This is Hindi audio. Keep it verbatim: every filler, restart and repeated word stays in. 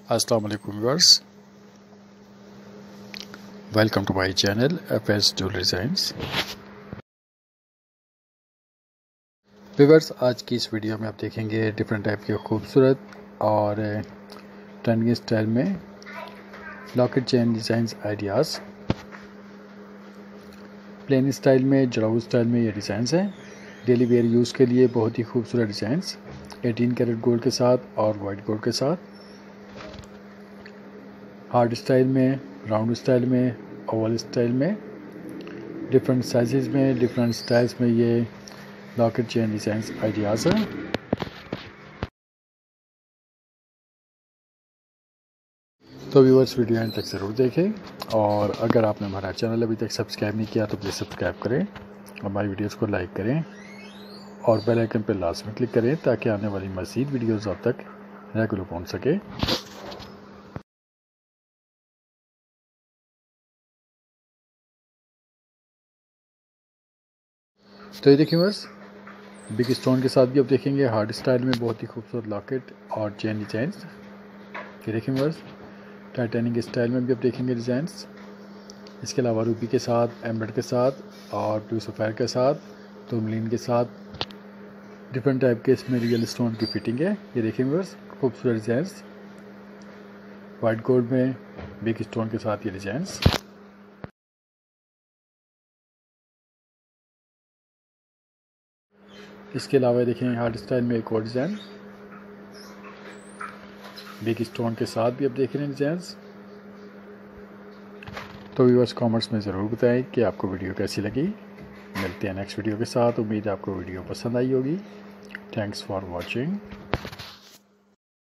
अस्सलाम वालेकुम viewers, welcome to my channel F S jewellery designs. Viewers, आज की इस वीडियो में आप देखेंगे डिफरेंट टाइप के खूबसूरत और ट्रेंडिंग स्टाइल में locket chain designs ideas. Plain style में, जड़ाऊ स्टाइल में ये डिज़ाइंस हैं। डेली वेयर यूज़ के लिए बहुत ही खूबसूरत डिज़ाइंस अठारह कैरेट गोल्ड के साथ और वाइट गोल्ड के साथ, हार्ड स्टाइल में, राउंड स्टाइल में, ओवल स्टाइल में, डिफरेंट साइजेस में, डिफरेंट स्टाइल्स में ये लॉकेट चेन डिज़ाइंस आइडियाज़ हैं। तो व्यूअर्स, वीडियो एंड तक ज़रूर देखें और अगर आपने हमारा चैनल अभी तक सब्सक्राइब नहीं किया तो प्लीज़ सब्सक्राइब करें, हमारी वीडियोस को लाइक करें और बेल आइकन पर लास्ट में क्लिक करें ताकि आने वाली मज़ीद वीडियोस आप तक रेगुलर पहुंच सके। तो ये देखिए बस, बिग स्टोन के साथ भी आप देखेंगे हार्ड स्टाइल में बहुत ही खूबसूरत लॉकेट और चेन डिज़ाइंस। ये देखें बस, टाइटेनिक स्टाइल में भी आप देखेंगे डिज़ाइंस। इसके अलावा रूबी के साथ, एम्बर्ड के साथ और ब्लू सफ़ायर के साथ, टूरमलिन के साथ, डिफरेंट टाइप के इसमें रियल स्टोन की फिटिंग है। ये देखें बस, खूबसूरत डिज़ाइंस वाइट गोल्ड में बिग स्टोन के साथ ये डिज़ाइंस। इसके अलावा देखें हार्ड स्टाइल में एक और डिज़ाइन बिग स्टोन के साथ भी आप देख रहे हैं डिज़ाइंस। तो व्यूअर्स, कमेंट्स में ज़रूर बताएं कि आपको वीडियो कैसी लगी। मिलते हैं नेक्स्ट वीडियो के साथ। उम्मीद है आपको वीडियो पसंद आई होगी। Thanks for watching.